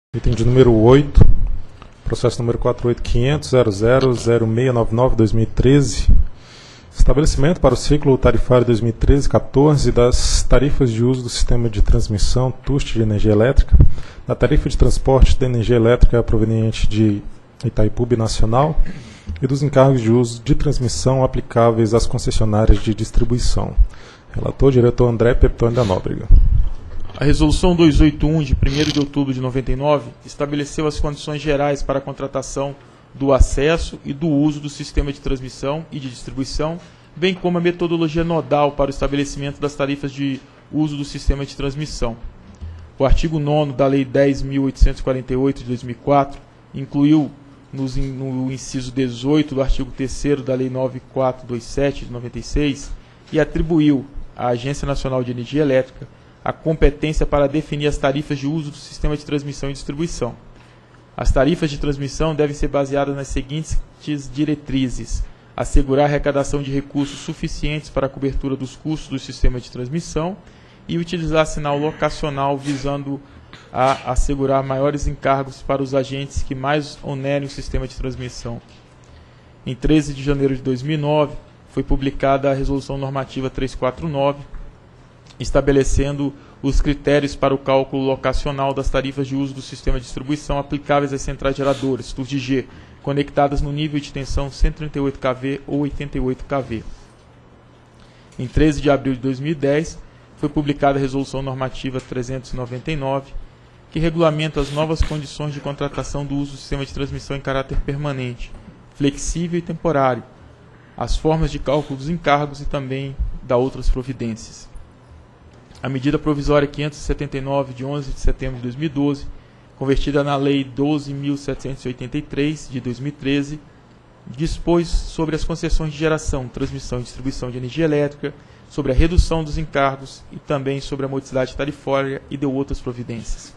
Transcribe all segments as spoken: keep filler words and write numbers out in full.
Item de número oito, processo número quatro oito quinhentos ponto zero zero zero seis nove nove barra dois mil e treze. Estabelecimento para o ciclo tarifário dois mil e treze quatorze das tarifas de uso do sistema de transmissão T U S T de energia elétrica, da tarifa de transporte de energia elétrica proveniente de Itaipu Binacional e dos encargos de uso de transmissão aplicáveis às concessionárias de distribuição. Relator, diretor André Peptoni da Nóbrega. A Resolução duzentos e oitenta e um, de primeiro de outubro de noventa e nove, estabeleceu as condições gerais para a contratação do acesso e do uso do sistema de transmissão e de distribuição, bem como a metodologia nodal para o estabelecimento das tarifas de uso do sistema de transmissão. O artigo nono da Lei dez mil oitocentos e quarenta e oito, de dois mil e quatro, incluiu nos, no inciso dezoito do artigo terceiro da Lei nove mil quatrocentos e vinte e sete, de noventa e seis, e atribuiu à Agência Nacional de Energia Elétrica a competência para definir as tarifas de uso do sistema de transmissão e distribuição. As tarifas de transmissão devem ser baseadas nas seguintes diretrizes: assegurar a arrecadação de recursos suficientes para a cobertura dos custos do sistema de transmissão e utilizar sinal locacional visando a assegurar maiores encargos para os agentes que mais onerem o sistema de transmissão. Em treze de janeiro de dois mil e nove, foi publicada a Resolução Normativa trezentos e quarenta e nove, estabelecendo os critérios para o cálculo locacional das tarifas de uso do sistema de distribuição aplicáveis às centrais geradoras, T U S D G, conectadas no nível de tensão cento e trinta e oito quilovolts ou oitenta e oito quilovolts. Em treze de abril de dois mil e dez, foi publicada a Resolução Normativa trezentos e noventa e nove, que regulamenta as novas condições de contratação do uso do sistema de transmissão em caráter permanente, flexível e temporário, as formas de cálculo dos encargos e também da outras providências. A medida provisória quinhentos e setenta e nove, de onze de setembro de dois mil e doze, convertida na Lei doze mil setecentos e oitenta e três, de dois mil e treze, dispôs sobre as concessões de geração, transmissão e distribuição de energia elétrica, sobre a redução dos encargos e também sobre a modicidade tarifária e deu outras providências.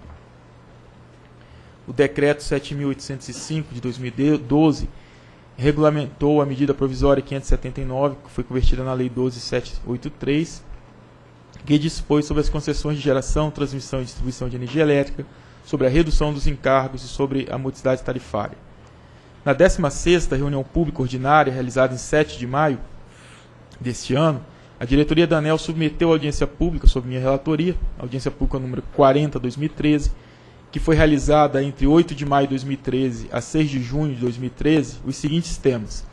O Decreto sete mil oitocentos e cinco, de dois mil e doze, regulamentou a medida provisória quinhentos e setenta e nove, que foi convertida na Lei doze mil setecentos e oitenta e três, que dispôs sobre as concessões de geração, transmissão e distribuição de energia elétrica, sobre a redução dos encargos e sobre a modicidade tarifária. Na décima sexta reunião pública ordinária, realizada em sete de maio deste ano, a diretoria da ANEEL submeteu à audiência pública, sob minha relatoria, audiência pública número quarenta, dois mil e treze, que foi realizada entre oito de maio de dois mil e treze a seis de junho de dois mil e treze, os seguintes temas: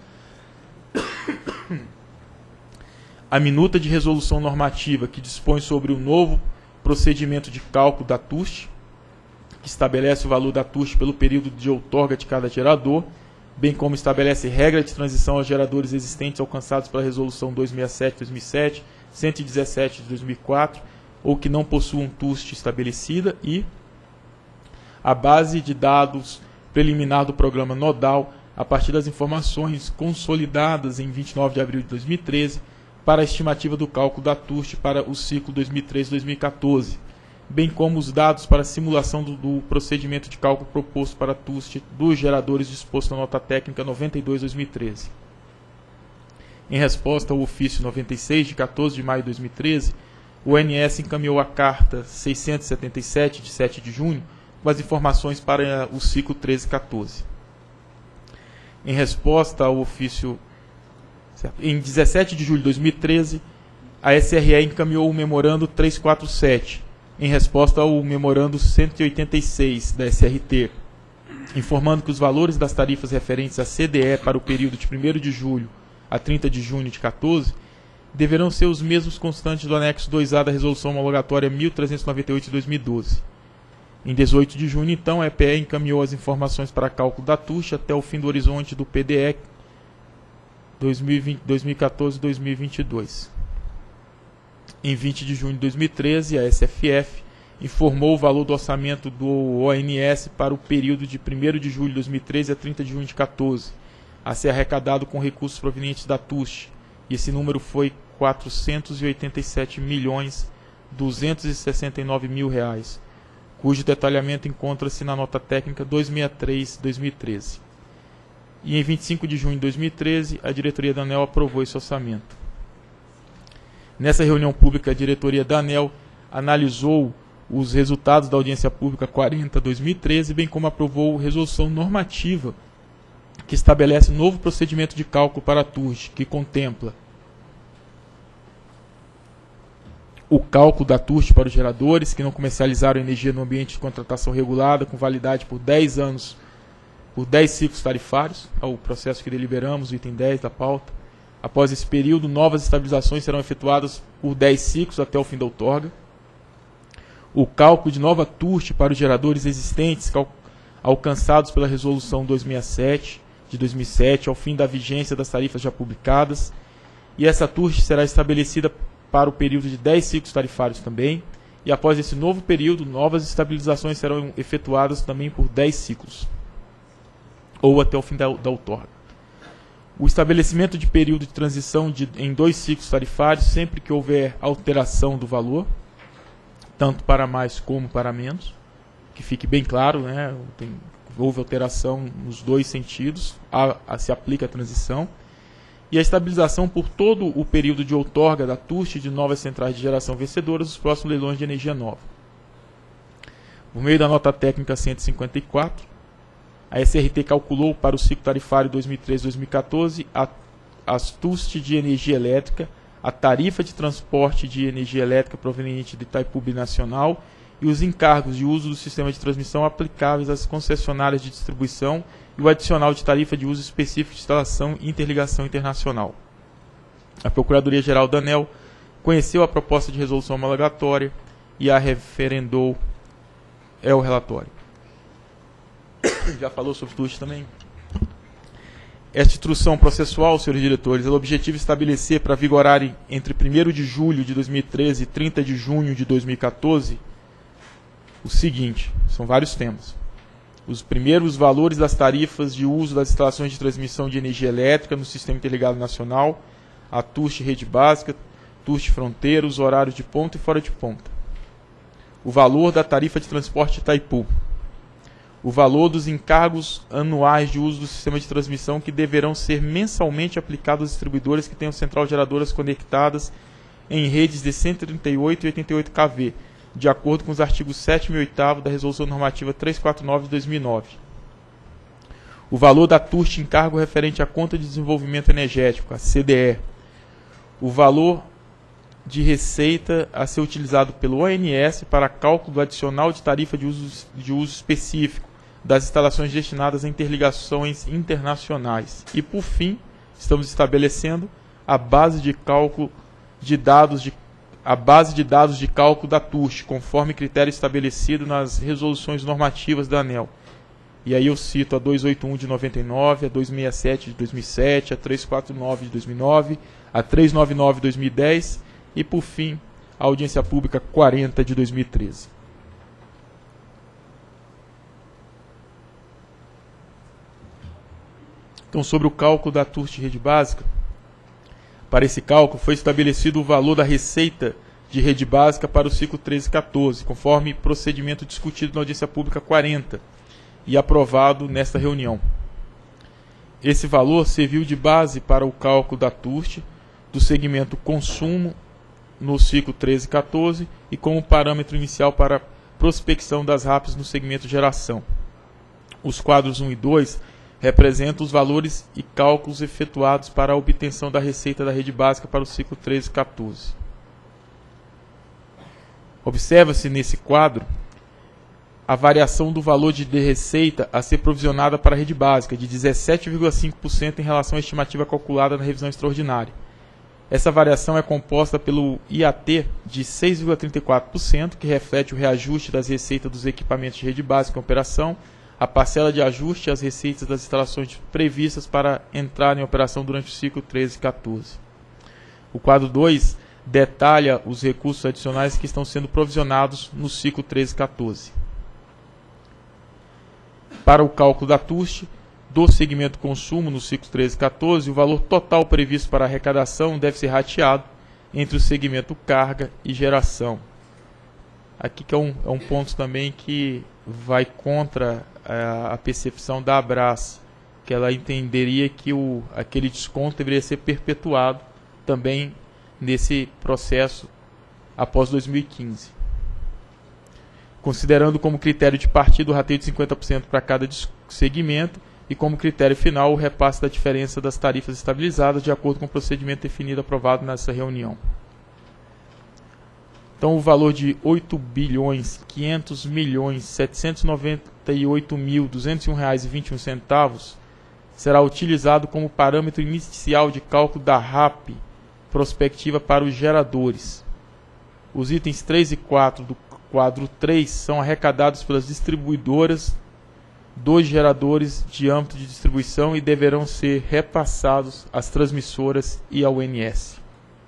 a minuta de resolução normativa que dispõe sobre o novo procedimento de cálculo da T U S T, que estabelece o valor da T U S T pelo período de outorga de cada gerador, bem como estabelece regra de transição aos geradores existentes alcançados pela Resolução duzentos e sessenta e sete de dois mil e sete, cento e dezessete de dois mil e quatro, ou que não possuam T U S T estabelecida, e a base de dados preliminar do programa nodal, a partir das informações consolidadas em vinte e nove de abril de dois mil e treze, para a estimativa do cálculo da T U S T para o ciclo dois mil e treze a dois mil e quatorze, bem como os dados para a simulação do, do procedimento de cálculo proposto para a T U S T dos geradores disposto na nota técnica noventa e dois de dois mil e treze. Em resposta ao ofício noventa e seis, de quatorze de maio de dois mil e treze, o O N S encaminhou a carta seiscentos e setenta e sete, de sete de junho, com as informações para o ciclo treze a quatorze. Em resposta ao ofício Em dezessete de julho de dois mil e treze, a S R E encaminhou o memorando trezentos e quarenta e sete, em resposta ao memorando cento e oitenta e seis da S R T, informando que os valores das tarifas referentes à C D E para o período de primeiro de julho a trinta de junho de quatorze deverão ser os mesmos constantes do anexo dois A da Resolução Homologatória mil trezentos e noventa e oito de dois mil e doze. Em dezoito de junho, então, a E P E encaminhou as informações para cálculo da T U S T até o fim do horizonte do P D E dois mil e vinte, dois mil e quatorze a dois mil e vinte e dois. Em vinte de junho de dois mil e treze, a S F F informou o valor do orçamento do O N S para o período de primeiro de julho de dois mil e treze a trinta de junho de dois mil e quatorze, a ser arrecadado com recursos provenientes da T U S T, e esse número foi quatrocentos e oitenta e sete milhões duzentos e sessenta e nove mil reais, cujo detalhamento encontra-se na nota técnica duzentos e sessenta e três de dois mil e treze. E em vinte e cinco de junho de dois mil e treze, a diretoria da ANEEL aprovou esse orçamento. Nessa reunião pública, a diretoria da ANEEL analisou os resultados da audiência pública quarenta barra dois mil e treze, bem como aprovou resolução normativa que estabelece novo procedimento de cálculo para a T U R S, que contempla o cálculo da T U R S para os geradores que não comercializaram energia no ambiente de contratação regulada, com validade por dez anos, por dez ciclos tarifários, é o processo que deliberamos, o item dez da pauta. Após esse período, novas estabilizações serão efetuadas por dez ciclos até o fim da outorga. O cálculo de nova T U R S para os geradores existentes alcançados pela Resolução duzentos e sessenta e sete de dois mil e sete, ao fim da vigência das tarifas já publicadas. E essa T U R S será estabelecida para o período de dez ciclos tarifários também. E após esse novo período, novas estabilizações serão efetuadas também por dez ciclos, ou até o fim da, da outorga. O estabelecimento de período de transição de, em dois ciclos tarifários, sempre que houver alteração do valor, tanto para mais como para menos, que fique bem claro, né? Tem, houve alteração nos dois sentidos, a, a, se aplica a transição. E a estabilização por todo o período de outorga da T U R S de novas centrais de geração vencedoras dos próximos leilões de energia nova. Por meio da nota técnica cento e cinquenta e quatro, a S R T calculou para o ciclo tarifário dois mil e treze a dois mil e quatorze a, as T U S T de energia elétrica, a tarifa de transporte de energia elétrica proveniente de Itaipu Binacional e os encargos de uso do sistema de transmissão aplicáveis às concessionárias de distribuição e o adicional de tarifa de uso específico de instalação e interligação internacional. A Procuradoria-Geral da ANEEL conheceu a proposta de resolução homologatória e a referendou é o relatório. Já falou sobre T U S T também? Esta instrução processual, senhores diretores, é o objetivo de estabelecer para vigorarem entre primeiro de julho de dois mil e treze e trinta de junho de dois mil e quatorze o seguinte, são vários temas. Os primeiros valores das tarifas de uso das instalações de transmissão de energia elétrica no Sistema Interligado Nacional, a T U S T Rede Básica, T U S T Fronteira, os horários de ponta e fora de ponta. O valor da tarifa de transporte de Itaipu. O valor dos encargos anuais de uso do sistema de transmissão que deverão ser mensalmente aplicados aos distribuidores que tenham central geradoras conectadas em redes de cento e trinta e oito e oitenta e oito kV, de acordo com os artigos sétimo e oitavo da Resolução Normativa trezentos e quarenta e nove de dois mil e nove. O valor da T U S T encargo referente à Conta de Desenvolvimento Energético, a C D E. O valor de receita a ser utilizado pelo O N S para cálculo do adicional de tarifa de uso, de uso específico das instalações destinadas a interligações internacionais. E, por fim, estamos estabelecendo a base de cálculo de dados de a base de dados de cálculo da T U S T, conforme critério estabelecido nas resoluções normativas da ANEEL. E aí eu cito a duzentos e oitenta e um de noventa e nove, a duzentos e sessenta e sete de dois mil e sete, a trezentos e quarenta e nove de dois mil e nove, a trezentos e noventa e nove de dois mil e dez e, por fim, a audiência pública quarenta de dois mil e treze. Então, sobre o cálculo da T U S T Rede Básica, para esse cálculo foi estabelecido o valor da receita de rede básica para o ciclo treze e quatorze, conforme procedimento discutido na audiência pública quarenta e aprovado nesta reunião. Esse valor serviu de base para o cálculo da T U S T do segmento consumo no ciclo treze e quatorze e como parâmetro inicial para prospecção das R A Ps no segmento geração. Os quadros um e dois representam os valores e cálculos efetuados para a obtenção da receita da rede básica para o ciclo treze e quatorze. Observa-se nesse quadro a variação do valor de receita a ser provisionada para a rede básica, de dezessete vírgula cinco por cento em relação à estimativa calculada na revisão extraordinária. Essa variação é composta pelo I A T de seis vírgula trinta e quatro por cento, que reflete o reajuste das receitas dos equipamentos de rede básica em operação, a parcela de ajuste às receitas das instalações previstas para entrar em operação durante o ciclo treze e quatorze. O quadro dois detalha os recursos adicionais que estão sendo provisionados no ciclo treze e quatorze. Para o cálculo da T U S T do segmento consumo no ciclo treze e quatorze, o valor total previsto para arrecadação deve ser rateado entre o segmento carga e geração. Aqui que é um, é um ponto também que vai contra a, a percepção da Abras, que ela entenderia que o, aquele desconto deveria ser perpetuado também nesse processo após dois mil e quinze. considerando como critério de partida o rateio de cinquenta por cento para cada segmento e como critério final o repasse da diferença das tarifas estabilizadas de acordo com o procedimento definido aprovado nessa reunião. Então, o valor de oito bilhões quinhentos milhões setecentos e noventa e oito mil duzentos e um reais e vinte e um centavos será utilizado como parâmetro inicial de cálculo da R A P prospectiva para os geradores. Os itens três e quatro do quadro três são arrecadados pelas distribuidoras dos geradores de âmbito de distribuição e deverão ser repassados às transmissoras e ao O N S.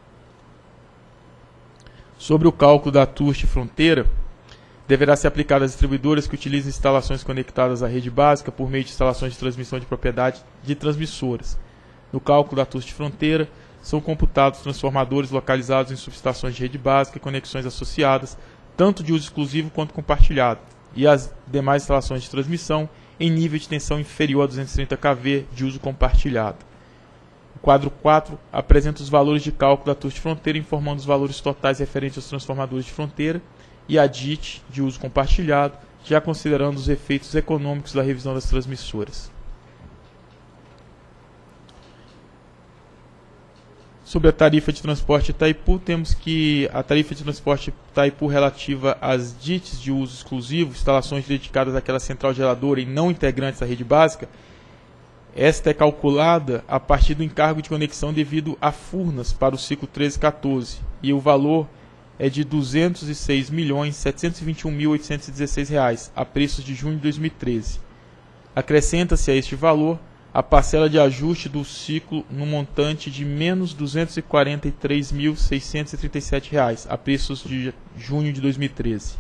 Sobre o cálculo da T U S T fronteira, deverá ser aplicado às distribuidoras que utilizam instalações conectadas à rede básica por meio de instalações de transmissão de propriedade de transmissoras. No cálculo da T U S T fronteira, são computados transformadores localizados em subestações de rede básica e conexões associadas, tanto de uso exclusivo quanto compartilhado, e as demais instalações de transmissão em nível de tensão inferior a duzentos e trinta kV de uso compartilhado. O quadro quatro apresenta os valores de cálculo da T U S T fronteira, informando os valores totais referentes aos transformadores de fronteira e a D I T de uso compartilhado, já considerando os efeitos econômicos da revisão das transmissoras. Sobre a tarifa de transporte Itaipu, temos que a tarifa de transporte Itaipu relativa às D I Ts de uso exclusivo, instalações dedicadas àquela central geradora e não integrantes da rede básica, esta é calculada a partir do encargo de conexão devido a Furnas para o ciclo treze quatorze, e o valor é de duzentos e seis milhões setecentos e vinte e um mil oitocentos e dezesseis reais, a preços de junho de dois mil e treze. Acrescenta-se a este valor a parcela de ajuste do ciclo no montante de menos duzentos e quarenta e três mil seiscentos e trinta e sete reais, a preços de junho de dois mil e treze.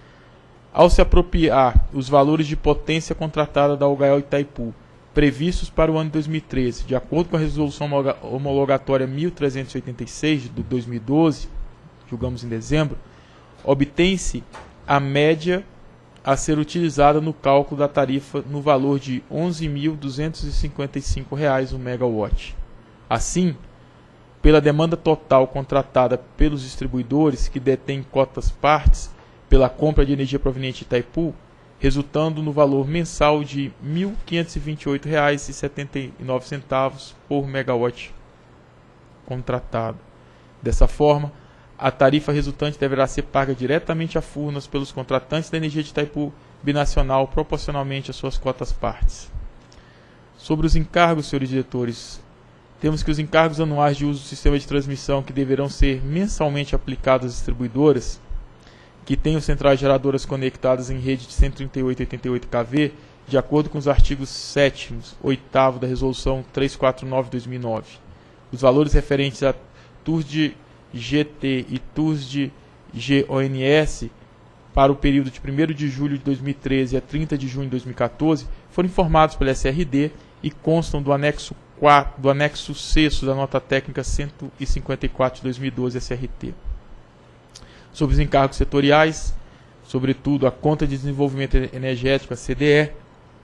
Ao se apropriar os valores de potência contratada da Algael Itaipu, previstos para o ano de dois mil e treze, de acordo com a resolução homologatória mil trezentos e oitenta e seis de dois mil e doze, julgamos em dezembro, obtém-se a média a ser utilizada no cálculo da tarifa no valor de onze mil duzentos e cinquenta e cinco reais o megawatt. Assim, pela demanda total contratada pelos distribuidores que detêm cotas partes pela compra de energia proveniente de Itaipu, resultando no valor mensal de mil quinhentos e vinte e oito reais e setenta e nove centavos por megawatt contratado. Dessa forma, a tarifa resultante deverá ser paga diretamente a Furnas pelos contratantes da energia de Itaipu binacional proporcionalmente às suas cotas partes. Sobre os encargos, senhores diretores, temos que os encargos anuais de uso do sistema de transmissão que deverão ser mensalmente aplicados às distribuidoras que tenham centrais geradoras conectadas em rede de cento e trinta e oito e oitenta e oito kV, de acordo com os artigos sétimo e oitavo da Resolução trezentos e quarenta e nove de dois mil e nove. Os valores referentes a T U S de G T e T U S de G O N S para o período de primeiro de julho de dois mil e treze a trinta de junho de dois mil e quatorze foram informados pela S R D e constam do anexo quatro, do anexo sexto da nota técnica cento e cinquenta e quatro de dois mil e doze S R T. Sobre os encargos setoriais, sobretudo a Conta de Desenvolvimento Energético, a C D E,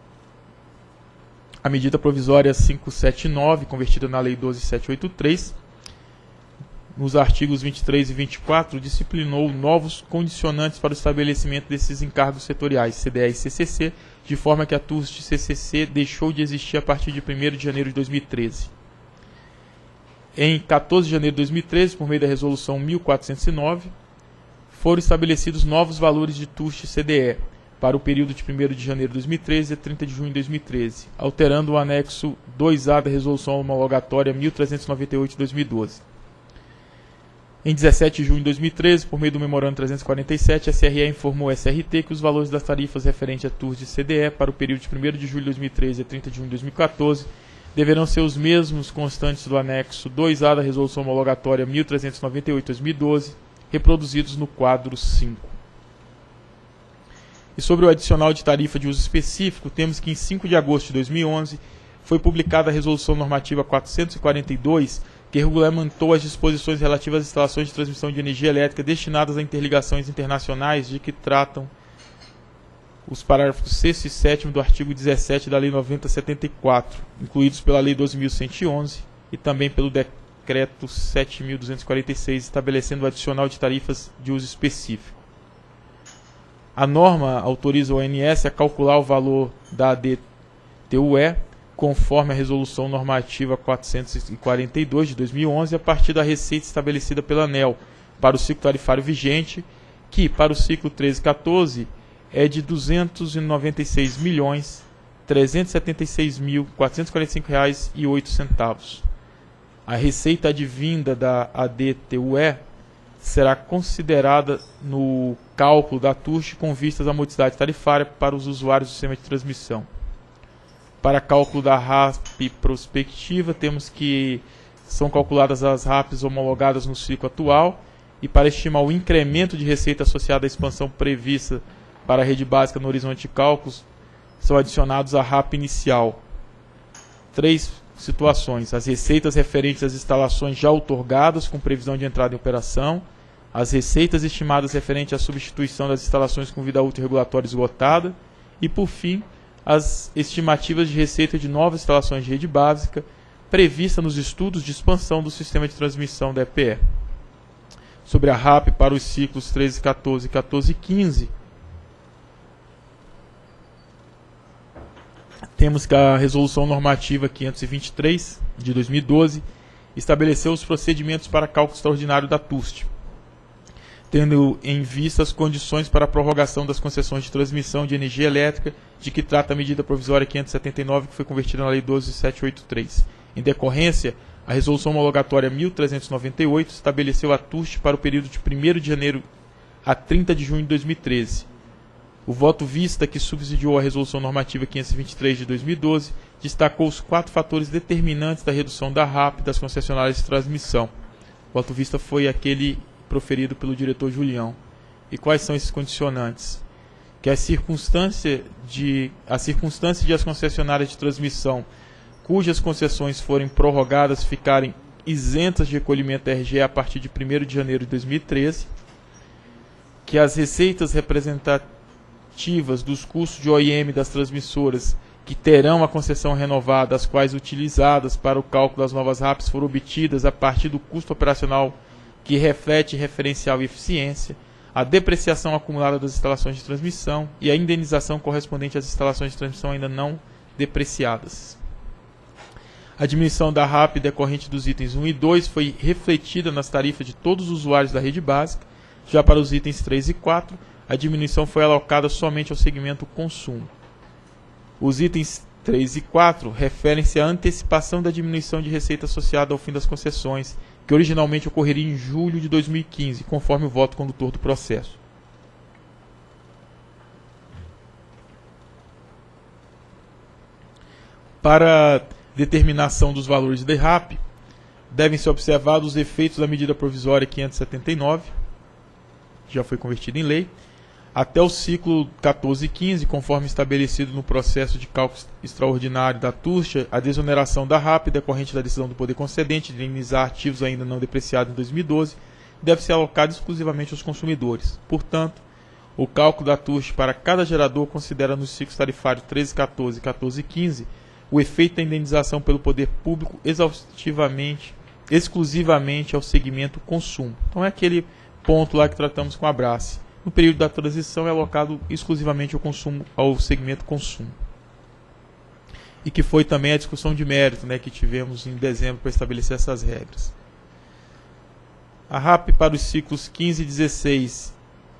a medida provisória quinhentos e setenta e nove, convertida na Lei doze mil setecentos e oitenta e três, nos artigos vinte e três e vinte e quatro, disciplinou novos condicionantes para o estabelecimento desses encargos setoriais, C D E e C C C, de forma que a T U S T C C C deixou de existir a partir de primeiro de janeiro de dois mil e treze. Em quatorze de janeiro de dois mil e treze, por meio da Resolução mil quatrocentos e nove, foram estabelecidos novos valores de T U S T C D E para o período de primeiro de janeiro de dois mil e treze a trinta de junho de dois mil e treze, alterando o anexo dois A da Resolução homologatória mil trezentos e noventa e oito de dois mil e doze. Em dezessete de junho de dois mil e treze, por meio do Memorando trezentos e quarenta e sete, a S R E informou ao S R T que os valores das tarifas referentes a T U S T C D E para o período de primeiro de julho de dois mil e treze a trinta de junho de dois mil e quatorze deverão ser os mesmos constantes do anexo dois A da Resolução homologatória mil trezentos e noventa e oito de dois mil e doze, reproduzidos no quadro cinco. E sobre o adicional de tarifa de uso específico, temos que em cinco de agosto de dois mil e onze foi publicada a Resolução Normativa quatrocentos e quarenta e dois, que regulamentou as disposições relativas às instalações de transmissão de energia elétrica destinadas a interligações internacionais, de que tratam os parágrafos sexto e sétimo do artigo dezessete da Lei noventa mil setecentos e setenta e quatro, incluídos pela Lei doze mil cento e onze e também pelo Decreto sete mil duzentos e quarenta e seis, estabelecendo o adicional de tarifas de uso específico. A norma autoriza o O N S a calcular o valor da A D T U E, conforme a Resolução Normativa quatrocentos e quarenta e dois de dois mil e onze, a partir da receita estabelecida pela ANEEL para o ciclo tarifário vigente, que, para o ciclo treze e quatorze, é de duzentos e noventa e seis milhões, trezentos e setenta e seis mil, quatrocentos e quarenta e cinco reais e oito centavos. A receita advinda da A D T U E será considerada no cálculo da T U S com vistas à modicidade tarifária para os usuários do sistema de transmissão. Para cálculo da R A P prospectiva, temos que são calculadas as R A Ps homologadas no ciclo atual, e para estimar o incremento de receita associada à expansão prevista para a rede básica no horizonte de cálculos, são adicionados a R A P inicial. Três situações: as receitas referentes às instalações já outorgadas com previsão de entrada em operação, as receitas estimadas referentes à substituição das instalações com vida útil regulatória esgotada e, por fim, as estimativas de receita de novas instalações de rede básica prevista nos estudos de expansão do sistema de transmissão da E P E. Sobre a R A P para os ciclos treze e quatorze e quatorze e quinze, temos que a Resolução Normativa quinhentos e vinte e três de dois mil e doze estabeleceu os procedimentos para cálculo extraordinário da T U S T, tendo em vista as condições para a prorrogação das concessões de transmissão de energia elétrica, de que trata a medida provisória quinhentos e setenta e nove, que foi convertida na Lei doze mil setecentos e oitenta e três. Em decorrência, a Resolução Homologatória mil trezentos e noventa e oito estabeleceu a T U S T para o período de primeiro de janeiro a trinta de junho de dois mil e treze. O voto vista, que subsidiou a Resolução Normativa quinhentos e vinte e três de dois mil e doze, destacou os quatro fatores determinantes da redução da R A P das concessionárias de transmissão. O voto vista foi aquele proferido pelo diretor Julião. E quais são esses condicionantes? Que a circunstância de, a circunstância de as concessionárias de transmissão cujas concessões forem prorrogadas ficarem isentas de recolhimento da R G E a partir de primeiro de janeiro de dois mil e treze, que as receitas representativas dos custos de O I M das transmissoras que terão a concessão renovada, as quais utilizadas para o cálculo das novas R A Ps foram obtidas a partir do custo operacional que reflete referencial e eficiência, a depreciação acumulada das instalações de transmissão e a indenização correspondente às instalações de transmissão ainda não depreciadas. A diminuição da R A P decorrente dos itens um e dois foi refletida nas tarifas de todos os usuários da rede básica. Já para os itens três e quatro, a diminuição foi alocada somente ao segmento consumo. Os itens três e quatro referem-se à antecipação da diminuição de receita associada ao fim das concessões, que originalmente ocorreria em julho de dois mil e quinze, conforme o voto condutor do processo. Para determinação dos valores de R A P, devem ser observados os efeitos da medida provisória quinhentos e setenta e nove, que já foi convertida em lei, até o ciclo quatorze e quinze, conforme estabelecido no processo de cálculo extraordinário da T U S T, a desoneração da R A P decorrente da decisão do poder concedente de indenizar ativos ainda não depreciados em dois mil e doze deve ser alocada exclusivamente aos consumidores. Portanto, o cálculo da T U S T para cada gerador considera nos ciclos tarifários treze e quatorze e quatorze e quinze o efeito da indenização pelo poder público exaustivamente, exclusivamente ao segmento consumo. Então é aquele ponto lá que tratamos com a Abrace. No período da transição é alocado exclusivamente ao, consumo, ao segmento consumo. E que foi também a discussão de mérito, né, que tivemos em dezembro para estabelecer essas regras. A R A P para os ciclos quinze e dezesseis.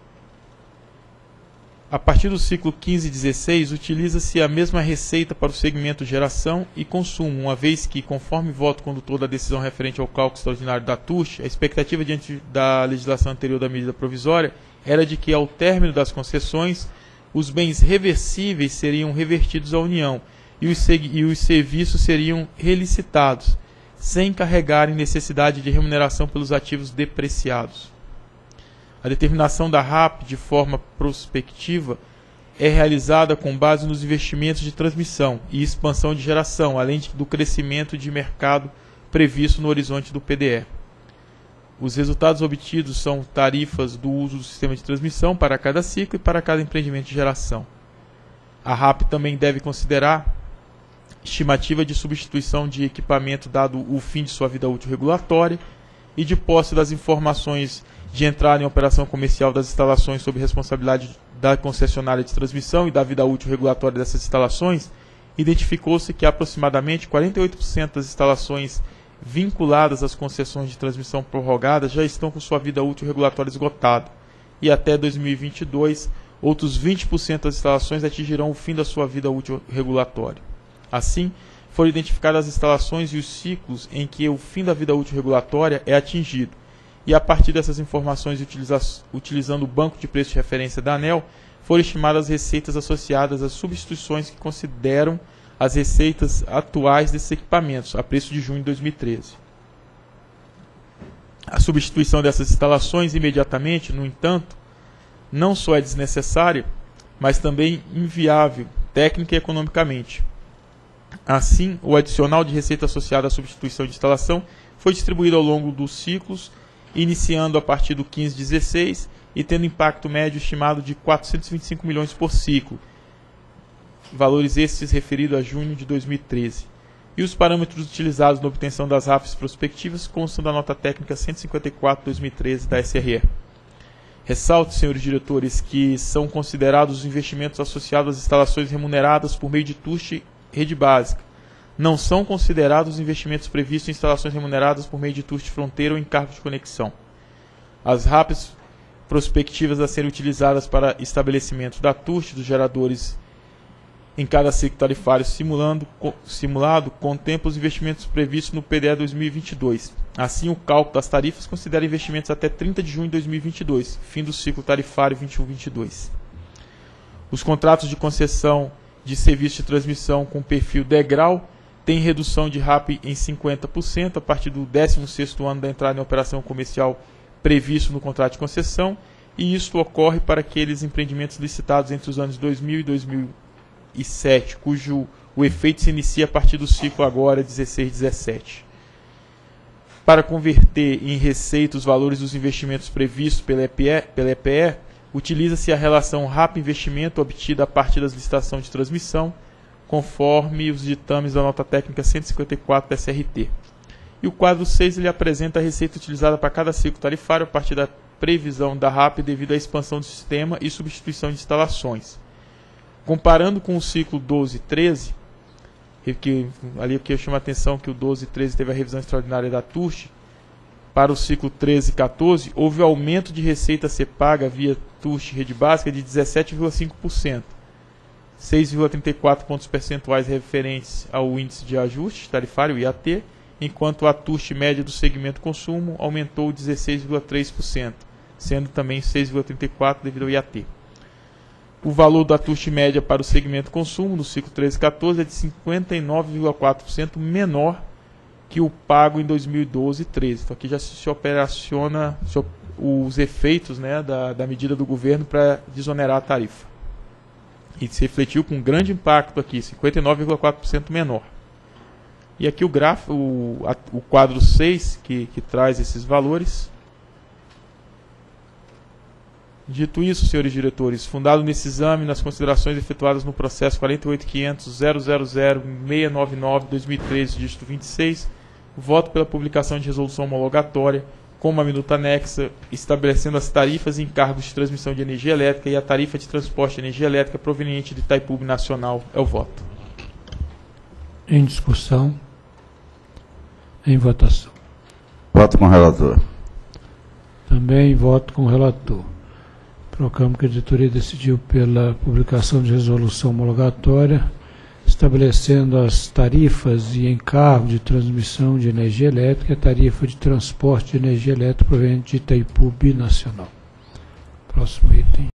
A partir do ciclo quinze e dezesseis, utiliza-se a mesma receita para o segmento geração e consumo, uma vez que, conforme voto condutor da decisão referente ao cálculo extraordinário da T U S T, a expectativa diante da legislação anterior da medida provisória era de que, ao término das concessões, os bens reversíveis seriam revertidos à União e os, e os serviços seriam relicitados, sem carregarem necessidade de remuneração pelos ativos depreciados. A determinação da R A P de forma prospectiva é realizada com base nos investimentos de transmissão e expansão de geração, além do crescimento de mercado previsto no horizonte do P D E. Os resultados obtidos são tarifas do uso do sistema de transmissão para cada ciclo e para cada empreendimento de geração. A R A P também deve considerar estimativa de substituição de equipamento dado o fim de sua vida útil regulatória e de posse das informações de entrada em operação comercial das instalações sob responsabilidade da concessionária de transmissão e da vida útil regulatória dessas instalações, identificou-se que aproximadamente quarenta e oito por cento das instalações vinculadas às concessões de transmissão prorrogadas já estão com sua vida útil regulatória esgotada, e até dois mil e vinte e dois, outros vinte por cento das instalações atingirão o fim da sua vida útil regulatória. Assim, foram identificadas as instalações e os ciclos em que o fim da vida útil regulatória é atingido, e a partir dessas informações, utiliza utilizando o banco de preços de referência da ANEEL, foram estimadas as receitas associadas às substituições que consideram as receitas atuais desses equipamentos, a preço de junho de dois mil e treze. A substituição dessas instalações imediatamente, no entanto, não só é desnecessária, mas também inviável, técnica e economicamente. Assim, o adicional de receita associada à substituição de instalação foi distribuído ao longo dos ciclos, iniciando a partir do quinze dezesseis e tendo impacto médio estimado de quatrocentos e vinte e cinco milhões por ciclo, valores estes referidos a junho de dois mil e treze. E os parâmetros utilizados na obtenção das R A Fs prospectivas constam da nota técnica cento e cinquenta e quatro barra dois mil e treze da S R E. Ressalto, senhores diretores, que são considerados os investimentos associados às instalações remuneradas por meio de T U S T rede básica. Não são considerados os investimentos previstos em instalações remuneradas por meio de T U S T fronteira ou encargo de conexão. As R A Ps prospectivas a serem utilizadas para estabelecimento da T U S T dos geradores em cada ciclo tarifário simulando, co, simulado contempla os investimentos previstos no P D E dois mil e vinte e dois. Assim, o cálculo das tarifas considera investimentos até trinta de junho de dois mil e vinte e dois, fim do ciclo tarifário vinte e um vinte e dois. Os contratos de concessão de serviço de transmissão com perfil degrau têm redução de R A P em cinquenta por cento a partir do décimo sexto ano da entrada em operação comercial previsto no contrato de concessão, e isto ocorre para aqueles empreendimentos licitados entre os anos dois mil e dois mil e sete, cujo o efeito se inicia a partir do ciclo agora dezesseis dezessete. Para converter em receita os valores dos investimentos previstos pela E P E, pela E P E, utiliza-se a relação R A P-investimento obtida a partir das licitações de transmissão, conforme os ditames da nota técnica cento e cinquenta e quatro da S R T. E o quadro seis ele apresenta a receita utilizada para cada ciclo tarifário a partir da previsão da R A P devido à expansão do sistema e substituição de instalações. Comparando com o ciclo doze e treze, que, ali que eu chamo a atenção que o doze e treze teve a revisão extraordinária da T U S T, para o ciclo treze e quatorze, houve aumento de receita a ser paga via T U S T rede básica de dezessete vírgula cinco por cento, seis vírgula trinta e quatro pontos percentuais referentes ao índice de ajuste tarifário, I A T, enquanto a T U S T média do segmento consumo aumentou dezesseis vírgula três por cento, sendo também seis vírgula trinta e quatro por cento devido ao I A T. O valor da T U S T média para o segmento consumo no ciclo treze e quatorze é de cinquenta e nove vírgula quatro por cento menor que o pago em dois mil e doze e treze. Então aqui já se operaciona os efeitos, né, da, da medida do governo para desonerar a tarifa. E se refletiu com um grande impacto aqui, cinquenta e nove vírgula quatro por cento menor. E aqui o gráfico, o, a, o quadro seis, que, que traz esses valores. Dito isso, senhores diretores, fundado nesse exame, nas considerações efetuadas no processo quarenta e oito ponto quinhentos ponto zero zero zero ponto seiscentos e noventa e nove barra dois mil e treze, dígito vinte e seis, voto pela publicação de resolução homologatória, com uma minuta anexa, estabelecendo as tarifas e encargos de transmissão de energia elétrica e a tarifa de transporte de energia elétrica proveniente de Itaipu Nacional. É o voto. Em discussão. Em votação. Voto com o relator. Também voto com o relator. Proclamo que a diretoria decidiu pela publicação de resolução homologatória, estabelecendo as tarifas e encargo de transmissão de energia elétrica e a tarifa de transporte de energia elétrica proveniente de Itaipu Binacional. Próximo item.